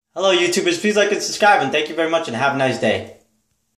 Hello YouTubers, please like and subscribe, and thank you very much and have a nice day.